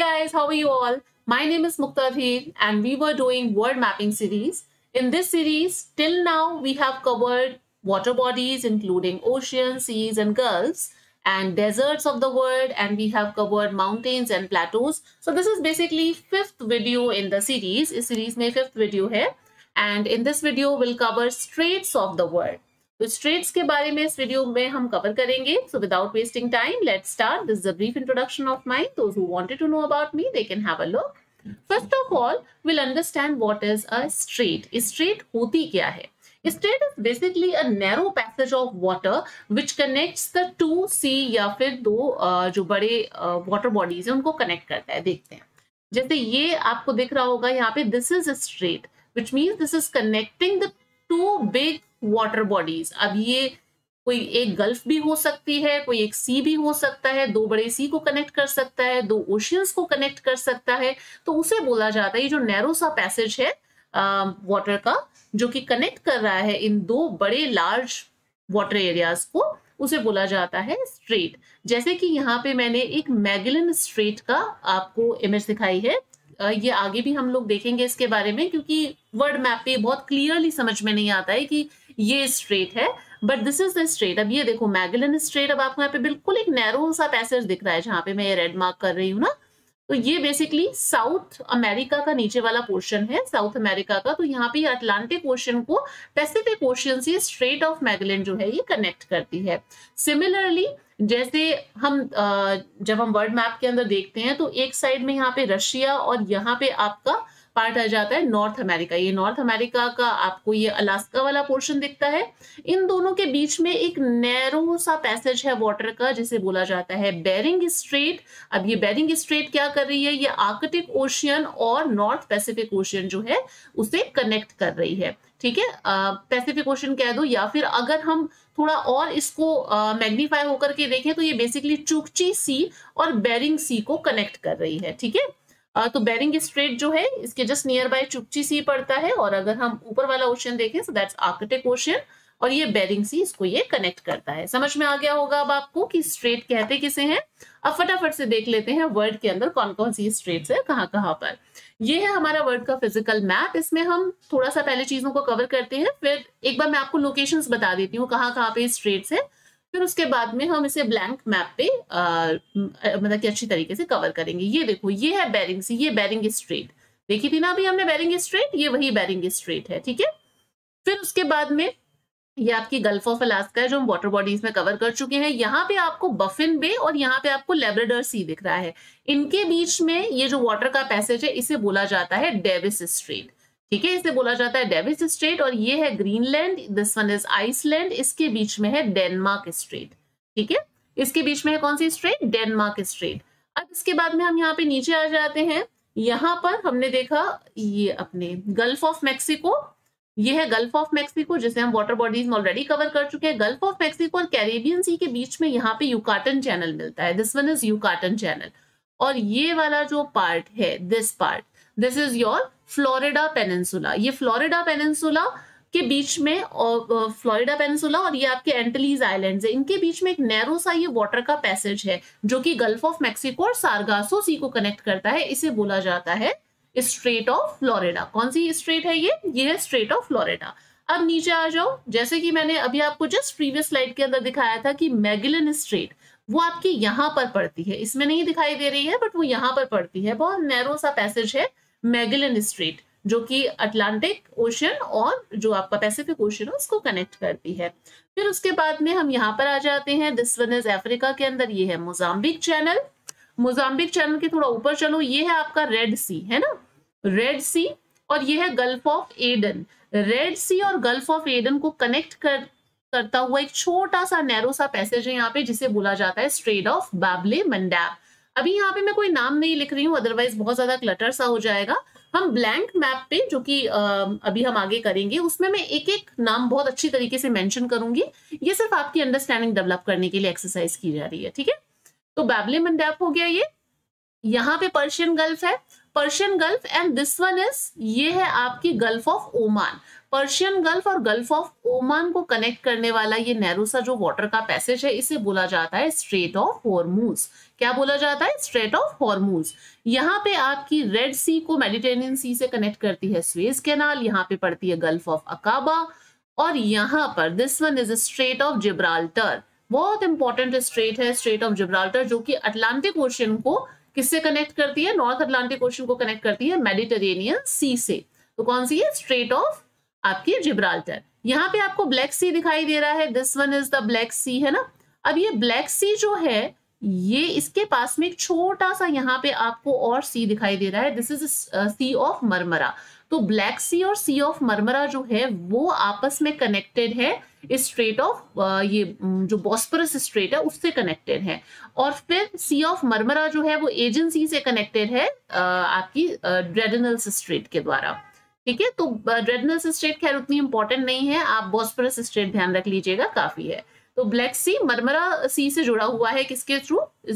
guys, how are you all? My name is Muktadhir and we were doing word mapping series. In this series, till now we have covered water bodies including oceans, seas and gulfs and deserts of the world, and we have covered mountains and plateaus. So this is basically fifth video in the series. इस series में fifth video है and in this video we'll cover straits of the world. तो straits के बारे में इस video में हम कवर करेंगे. So without wasting time let's start. This is a brief introduction of mine. Those who wanted to know about me they can have a look. First of all will understand what is a strait. Strait होती क्या है? Strait is basically a narrow passage of water which connects the two sea या फिर दो जो बड़े water bodies है उनको कनेक्ट करता है. देखते हैं, जैसे ये आपको दिख रहा होगा यहाँ पे, this is a strait which means this is connecting the two big water bodies. अब ये कोई एक गल्फ भी हो सकती है, कोई एक सी भी हो सकता है, दो बड़े सी को कनेक्ट कर सकता है, दो ओशियंस को कनेक्ट कर सकता है. तो उसे बोला जाता है, ये जो नैरो सा पैसेज है वाटर का जो कि कनेक्ट कर रहा है इन दो बड़े लार्ज वाटर एरियाज को, उसे बोला जाता है स्ट्रेट. जैसे कि यहाँ पे मैंने एक मैगेलन स्ट्रेट का आपको इमेज दिखाई है. ये आगे भी हम लोग देखेंगे इसके बारे में, क्योंकि वर्ड मैप पे बहुत क्लियरली समझ में नहीं आता है कि ये स्ट्रेट है, but this is the strait. अब ये देखो मैगेलन स्ट्रेट. अब आपको यहाँ पे बिल्कुल एक नैरो सा पैसेज दिख रहा है जहां पे मैं ये रेड मार्क कर रही हूँ ना. तो ये बेसिकली साउथ अमेरिका का नीचे वाला पोर्शन है, साउथ अमेरिका का. तो यहाँ पे अटलांटिक ओशन को पैसिफिक ओशन से स्ट्रेट ऑफ मैगेलन जो है ये कनेक्ट करती है. सिमिलरली जैसे हम जब हम वर्ल्ड मैप के अंदर देखते हैं तो एक साइड में यहाँ पे रशिया और यहाँ पे आपका पार्ट आ जाता है नॉर्थ अमेरिका. ये नॉर्थ अमेरिका का आपको ये अलास्का वाला पोर्शन दिखता है. इन दोनों के बीच में एक नैरो सा पैसेज है वाटर का जिसे बोला जाता है बेरिंग स्ट्रेट. अब ये बेरिंग स्ट्रेट क्या कर रही है? ये आर्कटिक ओशियन और नॉर्थ पैसिफिक ओशियन जो है उसे कनेक्ट कर रही है. ठीक है, पैसिफिक ओशन कह दो, या फिर अगर हम थोड़ा और इसको मैग्नीफाई होकर के देखें तो ये बेसिकली चुकची सी और बेरिंग सी को कनेक्ट कर रही है. ठीक है, तो बेरिंग स्ट्रेट जो है इसके just nearby Chukchi Sea पड़ता है, और अगर हम ऊपर वाला ओशन देखें सो दैट्स आर्कटिक ओशन, और ये बेरिंग सी इसको ये कनेक्ट करता है. समझ में आ गया होगा अब आपको कि स्ट्रेट कहते किसे हैं. अब फटाफट से देख लेते हैं वर्ल्ड के अंदर कौन कौन सी स्ट्रेट्स है, कहाँ कहाँ पर. ये है हमारा वर्ल्ड का फिजिकल मैप. इसमें हम थोड़ा सा पहले चीजों को कवर करते हैं, फिर एक बार मैं आपको लोकेशंस बता देती हूँ कहाँ कहाँ पे स्ट्रेट्स है, फिर उसके बाद में हम इसे ब्लैंक मैप पे मतलब कि अच्छी तरीके से कवर करेंगे. ये देखो, ये है बेरिंग सी, ये बेरिंग स्ट्रेट देखी थी ना अभी हमने बेरिंग स्ट्रेट, ये वही बेरिंग स्ट्रेट है. ठीक है, फिर उसके बाद में ये आपकी गल्फ ऑफ अलास्का है जो हम वाटर बॉडीज में कवर कर चुके हैं. यहाँ पे आपको बफिन बे और यहाँ पे आपको लेब्राडोर सी दिख रहा है. इनके बीच में ये जो वाटर का पैसेज है इसे बोला जाता है डेविस स्ट्रेट. ठीक है, इसे बोला जाता है डेविस स्ट्रेट. और ये है Greenland, this one is Iceland, इसके बीच में है डेनमार्क स्ट्रेट. ठीक है, इसके बीच में है कौन सी स्ट्रेट? Denmark straight. अब इसके बाद में हम यहाँ पे नीचे आ जाते हैं. यहाँ पर हमने देखा ये अपने गल्फ ऑफ मैक्सिको, ये है गल्फ ऑफ मैक्सिको जिसे हम वाटर बॉडीज में ऑलरेडी कवर कर चुके हैं. गल्फ ऑफ मैक्सिको और कैरेबियन सी के बीच में यहाँ पे यूकाटन चैनल मिलता है. This one is Yucatan Channel. और ये वाला जो पार्ट है, this part, this is your Florida Peninsula. ये फ्लोरिडा पेनिनसुला के बीच में, और फ्लोरिडा पेनिनसुला और ये आपके एंटिलीज आइलैंड्स है, इनके बीच में एक नैरो सा ये वाटर का पैसेज है जो कि गल्फ ऑफ मैक्सिको और सारगासो सी को कनेक्ट करता है. इसे बोला जाता है स्ट्रेट ऑफ फ्लोरिडा. कौन सी स्ट्रेट है ये है स्ट्रेट ऑफ फ्लोरिडा. अब नीचे आ जाओ. जैसे कि मैंने अभी आपको जस्ट प्रीवियस स्लाइड के अंदर दिखाया था कि मैगेलन स्ट्रेट वो आपके यहाँ पर पड़ती है, इसमें नहीं दिखाई दे रही है बट वो यहाँ पर पड़ती है. बहुत नैरो सा पैसेज है मैगेलन स्ट्रेट जो कि अटलांटिक ओशन और जो आपका पैसिफिक ओशन है उसको कनेक्ट करती है. फिर उसके बाद में हम यहाँ पर आ जाते हैं. दिस वन इज अफ्रीका के अंदर, ये है मोजाम्बिक चैनल. मोजाम्बिक चैनल के थोड़ा ऊपर चलो, ये है आपका रेड सी, है ना, रेड सी. और ये है Gulf of Aden. Red Sea और गल्फ ऑफ एडन को कनेक्ट करता हुआ एक छोटा सा नैरो सा पैसेज है यहाँ पे जिसे बोला जाता है स्ट्रेट ऑफ बाबले मंडाब. अभी यहाँ पे मैं कोई नाम नहीं लिख रही हूँ, अदरवाइज बहुत ज्यादा क्लटर सा हो जाएगा. हम ब्लैंक मैप पे जो कि अभी हम आगे करेंगे उसमें मैं एक एक नाम बहुत अच्छी तरीके से मेंशन करूंगी. ये सिर्फ आपकी अंडरस्टैंडिंग डेवलप करने के लिए एक्सरसाइज की जा रही है. ठीक है, तो बाबले मंडाब हो गया ये. यहाँ पे पर्शियन गल्फ है, Persian Gulf, and this one is, ये है आपकी Gulf of Oman. Persian Gulf और गल्फ ऑफ ओमान को कनेक्ट करने वाला ये नैरो सा जो वाटर का पैसेज है, इसे बोला जाता है स्ट्रेट ऑफ हॉर्मूज। क्या बोला जाता है? Strait of Hormuz. यहाँ पे आपकी रेड सी को मेडिटेरेनियन सी से कनेक्ट करती है स्वेज कैनाल, यहाँ पे पड़ती है गल्फ ऑफ अकाबा, और यहाँ पर this one is Strait of Gibraltar. बहुत इंपॉर्टेंट स्ट्रेट है स्ट्रेट ऑफ जिब्राल्टर, जो कि अटलांटिक ओशियन को किससे कनेक्ट करती है? नॉर्थ अटलांटिक ओशियन को कनेक्ट करती है मेडिटेरेनियन सी से। तो कौन सी है? स्ट्रेट ऑफ आपकी जिब्राल्टर। यहाँ पे आपको ब्लैक सी दिखाई दे रहा है, this one is the Black Sea, है ना। अब ये ब्लैक सी जो है, ये इसके पास में एक छोटा सा यहाँ पे आपको और सी दिखाई दे रहा है, this is Sea of Marmara. तो ब्लैक सी और सी ऑफ मरमरा जो है वो आपस में कनेक्टेड है स्ट्रेट ऑफ ये जो बॉस्फोरस स्ट्रेट है उससे कनेक्टेड है। और फिर सी ऑफ मरमरा जो है वो एजियन सी से कनेक्टेड है आपकी ड्रेडनल्स स्ट्रेट के द्वारा। ठीक है, तो ड्रेडनल्स स्ट्रेट खैर उतनी इंपॉर्टेंट नहीं है, आप बॉस्फोरस स्ट्रेट ध्यान रख लीजिएगा, काफी है। तो ब्लैक सी मरमरा सी से जुड़ा हुआ है किसके थ्रू?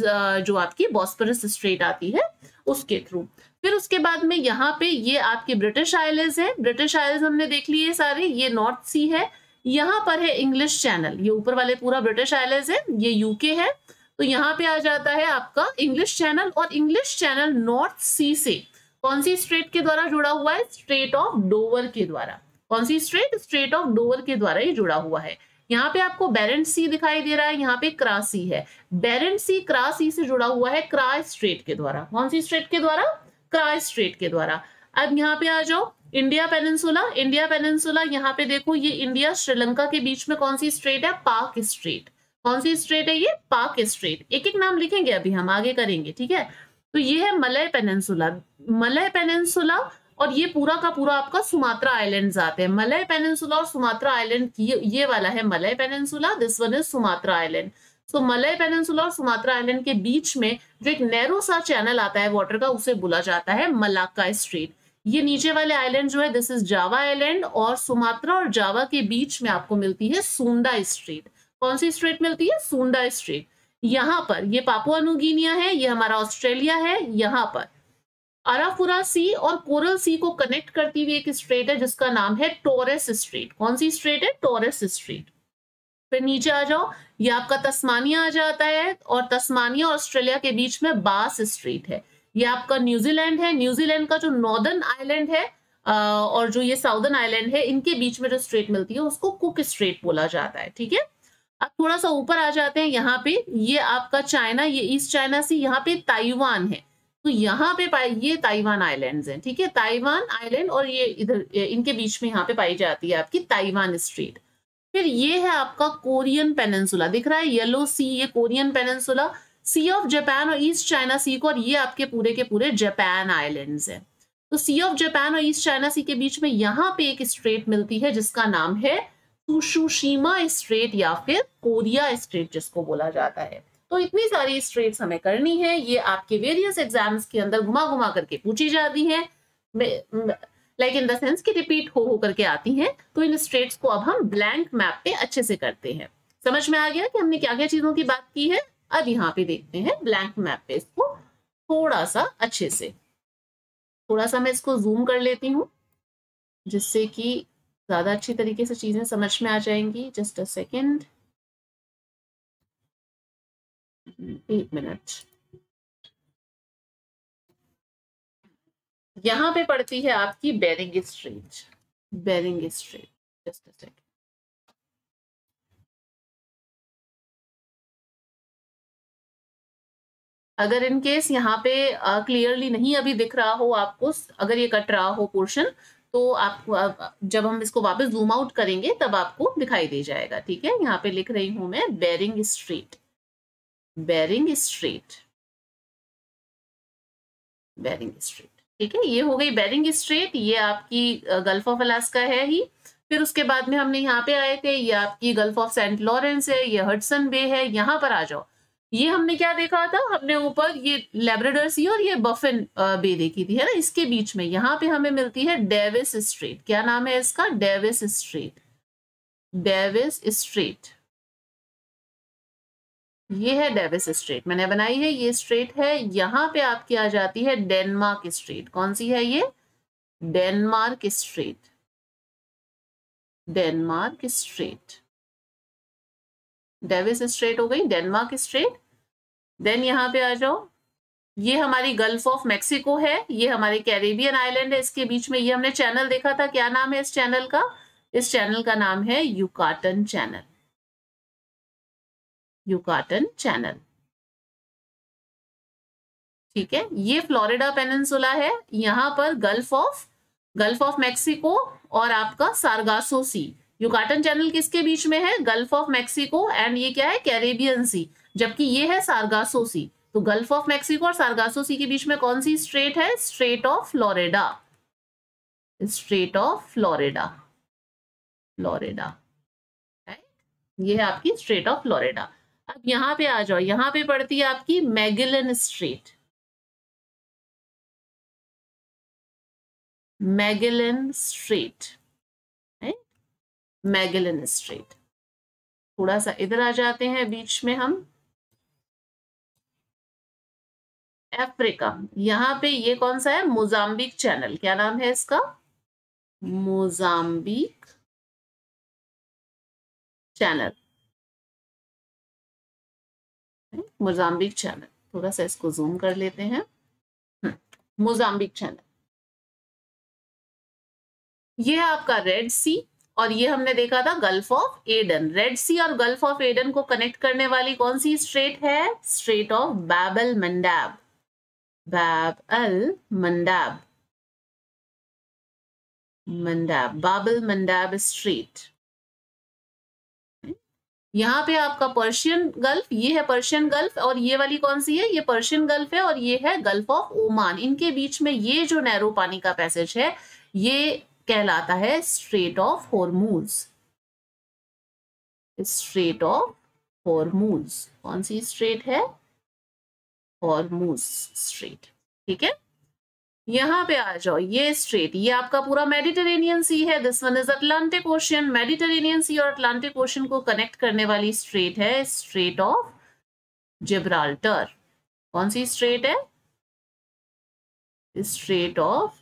जो आपकी बॉस्फोरस स्ट्रेट आती है उसके थ्रू। फिर उसके बाद में यहाँ पे ये आपके ब्रिटिश आइलैंड्स है, ब्रिटिश आइलैंड्स हमने देख लिए सारे, ये नॉर्थ सी है। यहाँ पर है इंग्लिश चैनल, ये ऊपर वाले पूरा ब्रिटिश आइलैंड्स है, ये यूके है। तो यहाँ पे आ जाता है आपका इंग्लिश चैनल, और इंग्लिश चैनल नॉर्थ सी से कौन सी स्ट्रेट के द्वारा जुड़ा हुआ है? स्ट्रेट ऑफ डोवर के द्वारा। कौन सी स्ट्रेट? स्ट्रेट ऑफ डोवर के द्वारा ये जुड़ा हुआ है। यहाँ पे आपको बेरेंट सी दिखाई दे रहा है, यहाँ पे क्रा सी है, बेरेंट सी क्रा सी से जुड़ा हुआ है क्रा स्ट्रेट के द्वारा। कौन सी स्ट्रेट के द्वारा? क्रा स्ट्रेट के द्वारा। अब यहाँ पे आ जाओ, इंडिया पेनिनसुला, इंडिया पेनिनसुला, यहाँ पे देखो ये इंडिया श्रीलंका के बीच में कौन सी स्ट्रेट है? पाक स्ट्रेट। कौन सी स्ट्रेट है ये? पाक स्ट्रेट। एक एक नाम लिखेंगे, अभी हम आगे करेंगे, ठीक है। तो ये है मलय पेनिनसुला, मलय पेनिनसुला, और ये पूरा का पूरा आपका सुमात्रा आइलैंड्स आते हैं। मलय पेनिनसुला और सुमात्रा आइलैंड, ये वाला है Malay Peninsula, this one is Sumatra island. तो मलय पेनिनसुला और सुमात्रा आइलैंड के बीच में जो एक नैरो सा चैनल आता है वाटर का, उसे बोला जाता है मलाक्का स्ट्रेट। ये नीचे वाले आइलैंड जो है दिस इज जावा आइलैंड, और सुमात्रा और जावा के बीच में आपको मिलती है सुंडा स्ट्रेट। कौन सी स्ट्रेट मिलती है? सुंडा स्ट्रेट। यहाँ पर ये पापुआ न्यू गिनिया है, ये हमारा ऑस्ट्रेलिया है। यहाँ पर अराफुरा सी और कोरल सी को कनेक्ट करती हुई एक स्ट्रेट है जिसका नाम है टोरेस स्ट्रेट। कौन सी स्ट्रेट है? Torres Strait. फिर नीचे आ जाओ, ये आपका तस्मानिया आ जाता है, और तस्मानिया और ऑस्ट्रेलिया के बीच में बास स्ट्रेट है। ये आपका न्यूजीलैंड है, न्यूजीलैंड का जो नॉर्दर्न आइलैंड है और जो ये साउदर्न आइलैंड है, इनके बीच में जो स्ट्रेट मिलती है उसको कुक स्ट्रेट बोला जाता है। ठीक है, अब थोड़ा सा ऊपर आ जाते हैं, यहाँ पे ये आपका चाइना, ये ईस्ट चाइना सी, यहाँ पे ताइवान है। तो यहाँ पे ये ताइवान आइलैंड्स हैं। ठीक है, ताइवान आइलैंड और ये इधर इनके बीच में यहाँ पे पाई जाती है आपकी ताइवान स्ट्रेट। फिर ये है आपका कोरियन पेनिनसुला, दिख रहा है येलो सी, ये Korean Peninsula, Sea of Japan और ईस्ट चाइना सी को, और ये आपके पूरे के पूरे जापान आइलैंड्स हैं। तो सी ऑफ जापान और ईस्ट चाइना सी के बीच में यहाँ पे एक स्ट्रेट मिलती है जिसका नाम है त्सुशिमा स्ट्रेट या फिर कोरिया स्ट्रेट जिसको बोला जाता है। तो इतनी सारी स्ट्रेट्स हमें करनी है, ये आपके वेरियस एग्जाम्स के अंदर घुमा घुमा करके पूछी जाती हैं, लाइक इन द सेंस कि रिपीट हो करके आती हैं। तो इन स्ट्रेट्स को अब हम ब्लैंक मैप पे अच्छे से करते हैं। समझ में आ गया कि हमने क्या क्या चीजों की बात की है। अब यहाँ पे देखते हैं ब्लैंक मैप पे इसको थोड़ा सा अच्छे से, थोड़ा सा मैं इसको जूम कर लेती हूँ जिससे कि ज्यादा अच्छी तरीके से चीजें समझ में आ जाएंगी। जस्ट अ सेकेंड, एक मिनट। यहाँ पे पड़ती है आपकी Bering Strait, Bering Strait. Just a second, अगर इन केस यहाँ पे क्लियरली नहीं अभी दिख रहा हो आपको, अगर ये कट रहा हो पोर्शन, तो आप जब हम इसको वापस जूम आउट करेंगे तब आपको दिखाई दे जाएगा। ठीक है, यहाँ पे लिख रही हूं मैं Bering Strait, Bering Strait, Bering Strait. ठीक है, ये हो गई बेरिंग स्ट्रेट, ये आपकी गल्फ ऑफ अलास्का है ही। फिर उसके बाद में हमने यहाँ पे आए थे, ये आपकी गल्फ ऑफ सेंट लॉरेंस है, ये हडसन बे है। यहाँ पर आ जाओ, ये हमने क्या देखा था, हमने ऊपर ये लैब्राडोर सी और ये बफिन बे देखी थी, है ना। इसके बीच में यहाँ पे हमें मिलती है डेविस स्ट्रेट। क्या नाम है इसका? Davis Strait, Davis Strait. ये है डेविस स्ट्रेट, मैंने बनाई है, ये स्ट्रेट है। यहाँ पे आपकी आ जाती है डेनमार्क स्ट्रेट। कौन सी है ये? Denmark Strait. Denmark Strait, Davis Strait हो गई, डेनमार्क स्ट्रेट। देन यहाँ पे आ जाओ, ये हमारी गल्फ ऑफ मेक्सिको है, ये हमारे कैरेबियन आइलैंड है, इसके बीच में ये हमने चैनल देखा था, क्या नाम है इस चैनल का? इस चैनल का नाम है युकाटन चैनल, युकाटन चैनल। ठीक है, ये फ्लोरिडा पेनिनसुला है, यहाँ पर गल्फ ऑफ मेक्सिको और आपका सारगासो सी। युकाटन चैनल किसके बीच में है? गल्फ ऑफ मेक्सिको एंड ये क्या है? कैरेबियन सी, जबकि ये है सारगासो सी। तो गल्फ ऑफ मेक्सिको और सारगासो सी के बीच में कौन सी स्ट्रेट है? Strait of Florida, Strait of Florida, Florida, ये है आपकी स्ट्रेट ऑफ फ्लोरिडा। अब यहाँ पे आ जाओ, यहाँ पे पड़ती है आपकी Magellan Strait, Magellan Strait, Magellan Strait. थोड़ा सा इधर आ जाते हैं बीच में हम, अफ्रीका, यहाँ पे ये कौन सा है? मोजाम्बिक चैनल, क्या नाम है इसका? Mozambique Channel, Mozambique Channel. थोड़ा सा इसको जूम कर लेते हैं, मोजाम्बिक चैनल। ये है आपका रेड सी, और ये हमने देखा था Gulf of Aden. Red Sea और गल्फ ऑफ एडन को कनेक्ट करने वाली कौन सी स्ट्रेट है? स्ट्रेट ऑफ बाब अल मंडाब, बाब अल मंडाब, मंडाब, बाब अल मंडाब स्ट्रेट। यहाँ पे आपका पर्शियन गल्फ, ये है पर्शियन गल्फ, और ये वाली कौन सी है? ये पर्शियन गल्फ है, और ये है गल्फ ऑफ ओमान। इनके बीच में ये जो नैरो पानी का पैसेज है, ये कहलाता है Strait of Hormuz, Strait of Hormuz. कौन सी स्ट्रेट है? Hormuz Strait. ठीक है, यहाँ पे आ जाओ, ये स्ट्रेट, ये आपका पूरा मेडिटेरेनियन सी है, this one is Atlantic Ocean. Mediterranean Sea और अटलांटिक ओशियन को कनेक्ट करने वाली स्ट्रेट है स्ट्रेट ऑफ जिब्राल्टर। कौन सी स्ट्रेट है? Strait of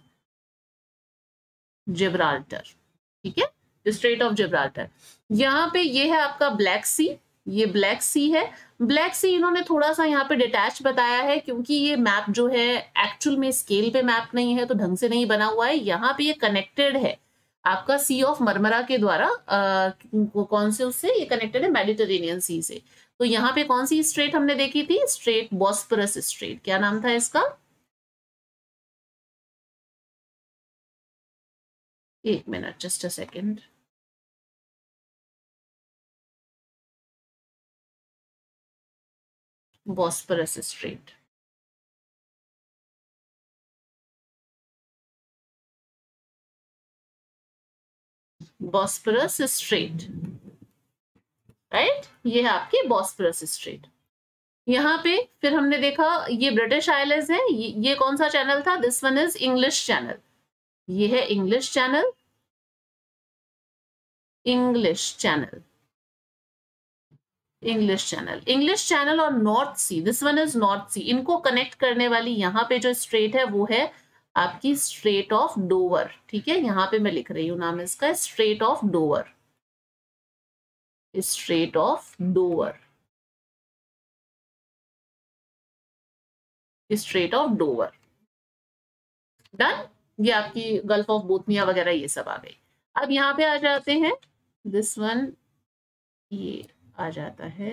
Gibraltar. ठीक है, स्ट्रेट ऑफ जिब्राल्टर। यहाँ पे ये है आपका ब्लैक सी, ये ब्लैक सी है। ब्लैक सी इन्होंने थोड़ा सा यहाँ पे डिटैच बताया है, क्योंकि ये मैप जो है एक्चुअल में स्केल पे मैप नहीं है, तो ढंग से नहीं बना हुआ है। यहाँ पे ये कनेक्टेड है आपका सी ऑफ मरमरा के द्वारा, कौन से उससे ये कनेक्टेड है? मेडिटेरेनियन सी से। तो यहाँ पे कौन सी स्ट्रेट हमने देखी थी? Strait Bosphorus Strait. क्या नाम था इसका? एक मिनट, just a second. Bosphorus Strait, Bosphorus Strait, right, ये है आपकी बॉस्फोरस स्ट्रेट। यहाँ पे फिर हमने देखा ये ब्रिटिश आइलैंड्स है, ये कौन सा चैनल था? This one is English Channel, ये है English Channel, English Channel, English Channel, English Channel और North Sea, this one is North Sea. इनको कनेक्ट करने वाली यहाँ पे जो स्ट्रेट है वो है आपकी स्ट्रेट ऑफ डोवर। ठीक है, यहाँ पे मैं लिख रही हूँ नाम इसका, Strait of Dover, Strait of Dover, Strait of Dover. Done, ये आपकी गल्फ ऑफ बोथनिया वगैरह ये सब आ गई। अब यहाँ पे आ जाते हैं, दिस वन, ये आ जाता है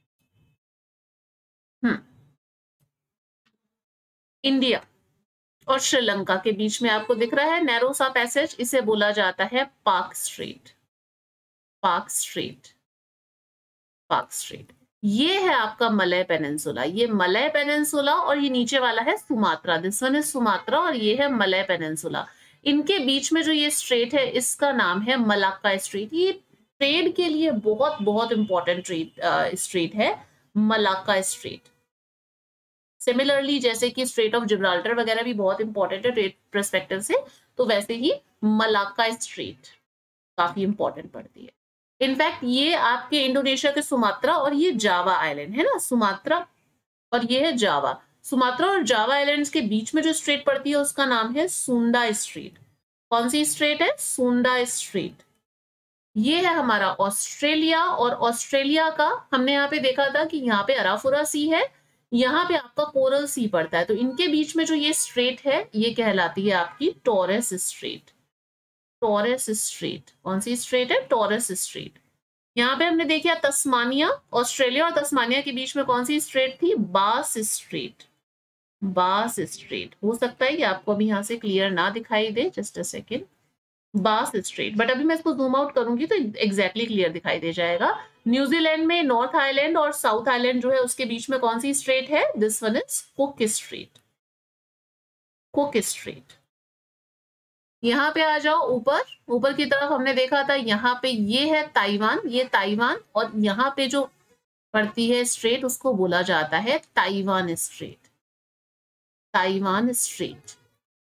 इंडिया और श्रीलंका के बीच में आपको दिख रहा है नैरो सा पैसेज, इसे बोला जाता है पाक स्ट्रेट, पाक स्ट्रेट, पाक स्ट्रेट। ये है आपका मलय पेनिनसुला, ये मलय पेनिनसुला, और ये नीचे वाला है Sumatra, this one is Sumatra, और ये है मलय पेनिनसुला। इनके बीच में जो ये स्ट्रेट है इसका नाम है मलाक्का स्ट्रेट। ये ट्रेड के लिए बहुत बहुत इंपॉर्टेंट स्ट्रेट है मलाक्का स्ट्रेट। सिमिलरली जैसे कि स्ट्रेट ऑफ जिब्राल्टर वगैरह भी बहुत इंपॉर्टेंट है ट्रेड पर्सपेक्टिव से, तो वैसे ही मलाक्का स्ट्रेट काफी इंपॉर्टेंट पड़ती है। इनफैक्ट ये आपके इंडोनेशिया के सुमात्रा और ये जावा आइलैंड है ना, सुमात्रा और ये है जावा। सुमात्रा और जावा आइलैंड्स के बीच में जो स्ट्रेट पड़ती है उसका नाम है सुंडा स्ट्रेट। कौन सी स्ट्रेट है? सुंडा स्ट्रेट, ये है हमारा ऑस्ट्रेलिया, और ऑस्ट्रेलिया का हमने यहाँ पे देखा था कि यहाँ पे अराफुरा सी है, यहाँ पे आपका कोरल सी पड़ता है, तो इनके बीच में जो ये स्ट्रेट है ये कहलाती है आपकी टॉरस स्ट्रेट। टॉरस स्ट्रेट, कौन सी स्ट्रेट है? Torres Strait. यहाँ पे हमने देखा तस्मानिया, ऑस्ट्रेलिया और तस्मानिया के बीच में कौन सी स्ट्रेट थी? बास स्ट्रेट। Bass straight. हो सकता है कि आपको अभी यहाँ से क्लियर ना दिखाई दे, just a second. Bass Strait, but अभी मैं इसको जूम आउट करूंगी तो एग्जैक्टली क्लियर दिखाई दे जाएगा। न्यूजीलैंड में नॉर्थ आइलैंड और साउथ आइलैंड जो है उसके बीच में कौन सी स्ट्रेट है? This one is Cook Strait. Cook Strait. यहाँ पे आ जाओ ऊपर, ऊपर की तरफ हमने देखा था यहाँ पे ये है ताइवान, ये ताइवान, और यहाँ पे जो पड़ती है स्ट्रेट उसको बोला जाता है ताइवान स्ट्रेट। Taiwan straight.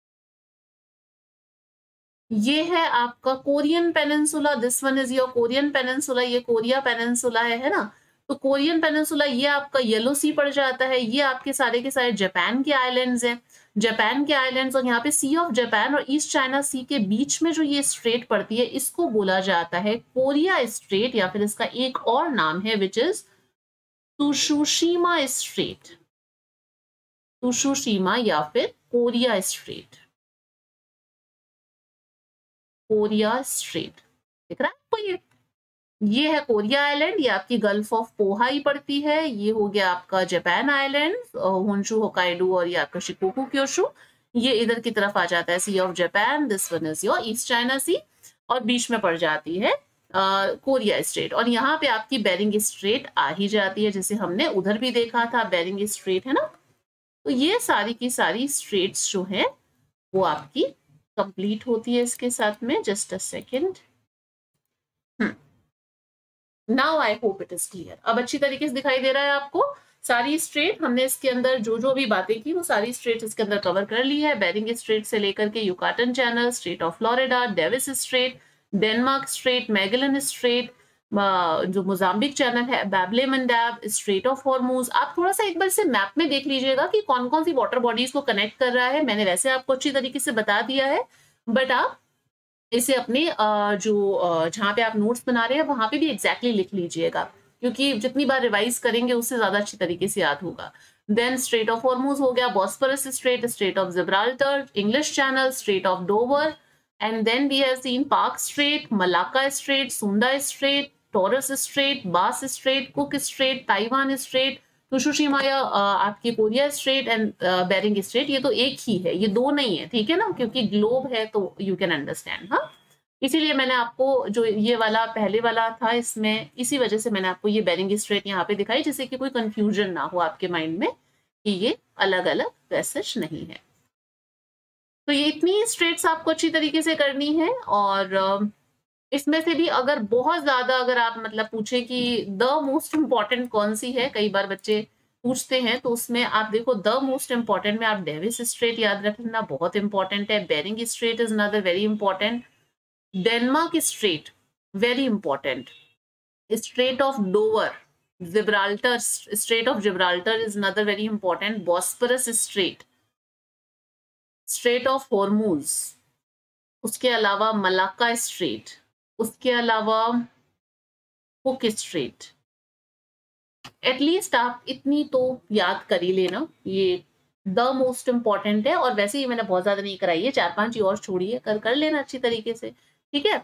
ये है आपका Korean Peninsula, this one is your Korean Peninsula, ये कोरिया पेनिनसुला है ना। तो कोरियन पेनिनसुला ये आपका येलो सी पड़ जाता है, ये आपके सारे के सारे जापान के आइलैंड्स हैं, जापान के आइलैंड्स, और यहाँ पे सी ऑफ जापान और ईस्ट चाइना सी के बीच में जो ये स्ट्रेट पड़ती है इसको बोला जाता है कोरिया स्ट्रेट, या फिर इसका एक और नाम है which is Tsushima Strait. Tsushima या फिर कोरिया स्ट्रेट। कोरिया स्ट्रेट दिख रहा है आपको? ये है कोरिया आइलैंड, ये आपकी गल्फ ऑफ पोहाई पड़ती है, ये हो गया आपका जापान आइलैंड, होन्शु, होकाइडो, और ये आपका शिकोकू क्योशु, ये इधर की तरफ आ जाता है Sea of Japan, this one is your East China Sea, और बीच में पड़ जाती है कोरिया स्ट्रेट, और यहाँ पे आपकी बेरिंग स्ट्रेट आ ही जाती है, जैसे हमने उधर भी देखा था बेरिंग स्ट्रेट, है ना। तो ये सारी की सारी स्ट्रेट्स जो है वो आपकी कंप्लीट होती है इसके साथ में। Just a second, now I hope it is clear. अब अच्छी तरीके से दिखाई दे रहा है आपको सारी स्ट्रेट। हमने इसके अंदर जो जो भी बातें की वो सारी स्ट्रेट इसके अंदर कवर कर ली है, बेरिंग स्ट्रेट से लेकर के Yucatan Channel, Strait of Florida, Davis Strait, Denmark Strait, Magellan Strait, जो मोजाम्बिक चैनल है, Bab el Mandeb, Strait of Hormuz. आप थोड़ा सा एक बार से मैप में देख लीजिएगा कि कौन कौन सी वाटर बॉडीज को कनेक्ट कर रहा है। मैंने वैसे आपको अच्छी तरीके से बता दिया है, बट आप इसे अपने जो जहाँ पे आप नोट्स बना रहे हैं वहां पे भी एग्जैक्टली लिख लीजिएगा, क्योंकि जितनी बार रिवाइज करेंगे उससे ज्यादा अच्छी तरीके से याद होगा। देन स्ट्रेट ऑफ हॉर्मूज हो गया, Bosphorus Strait, Strait of Gibraltar, English Channel, Strait of Dover, and then we have seen Palk Strait, Malacca Strait, Sunda Strait, Torres Strait, Bass Strait, Cook Strait, Taiwan Strait, Tsushima या आपकी Korea Strait, and Bering Strait. ये तो एक ही है, ये दो नहीं है, ठीक है ना, क्योंकि ग्लोब है तो यू कैन अंडरस्टैंड। हाँ, इसीलिए मैंने आपको जो ये वाला पहले वाला था इसमें, इसी वजह से मैंने आपको ये बेरिंग स्ट्रेट यहाँ पे दिखाई, जिससे कि कोई कंफ्यूजन ना हो आपके माइंड में कि ये अलग अलग पैसेज नहीं है। तो ये इतनी स्ट्रेट्स आपको अच्छी तरीके से करनी है, और इसमें से भी अगर बहुत ज्यादा अगर आप मतलब पूछे कि द मोस्ट इम्पॉर्टेंट कौन सी है, कई बार बच्चे पूछते हैं, तो उसमें आप देखो द मोस्ट इम्पॉर्टेंट में आप डेविस स्ट्रेट याद रखना, बहुत इंपॉर्टेंट है। Bering Strait is another very important. Denmark Strait very important. Strait of Dover, Gibraltar, Strait of Gibraltar is another very important. Bosphorus Strait, Strait of Hormuz, उसके अलावा Malacca straight, उसके अलावा cook straight. At least आप इतनी तो याद कर ही लेना, ये द मोस्ट इम्पॉर्टेंट है। और वैसे ही मैंने बहुत ज्यादा नहीं कराई है, 4-5 ही और छोड़िए, कर लेना अच्छी तरीके से, ठीक है।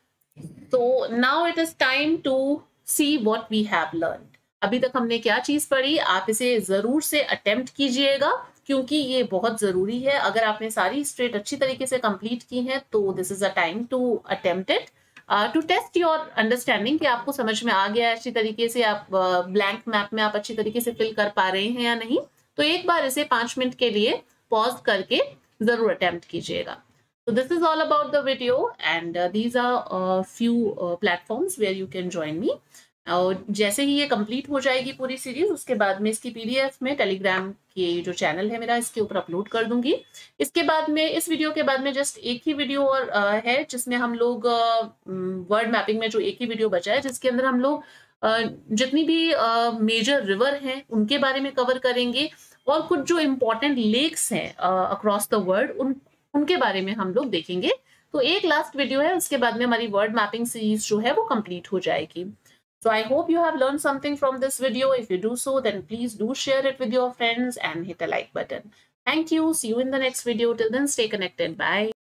तो now it is time to see what we have learn. अभी तक हमने क्या चीज पढ़ी, आप इसे जरूर से अटेम्प्ट कीजिएगा, क्योंकि ये बहुत जरूरी है। अगर आपने सारी स्ट्रेट अच्छी तरीके से कंप्लीट की है तो this is a time to attempt it, to test your understanding कि आपको समझ में आ गया है अच्छी तरीके से, आप ब्लैंक मैप में आप अच्छी तरीके से फिल कर पा रहे हैं या नहीं। तो एक बार इसे 5 मिनट के लिए पॉज करके जरूर अटेम्प्ट कीजिएगा। So this is all about the video, and these are a few platforms where you can join me. और जैसे ही ये कंप्लीट हो जाएगी पूरी सीरीज, उसके बाद में इसकी पीडीएफ में टेलीग्राम के जो चैनल है मेरा, इसके ऊपर अपलोड कर दूंगी। इसके बाद में, इस वीडियो के बाद में जस्ट एक ही वीडियो और है, जिसमें हम लोग वर्ड मैपिंग में जो एक ही वीडियो बचा है, जिसके अंदर हम लोग जितनी भी मेजर रिवर हैं उनके बारे में कवर करेंगे, और कुछ जो इम्पोर्टेंट लेक्स हैं अक्रॉस द वर्ल्ड उनके बारे में हम लोग देखेंगे। तो एक लास्ट वीडियो है, उसके बाद में हमारी वर्ड मैपिंग सीरीज जो है वो कंप्लीट हो जाएगी. So I hope you have learned something from this video. If you do so, then please do share it with your friends and hit a like button. Thank you. See you in the next video. Till then, stay connected. Bye.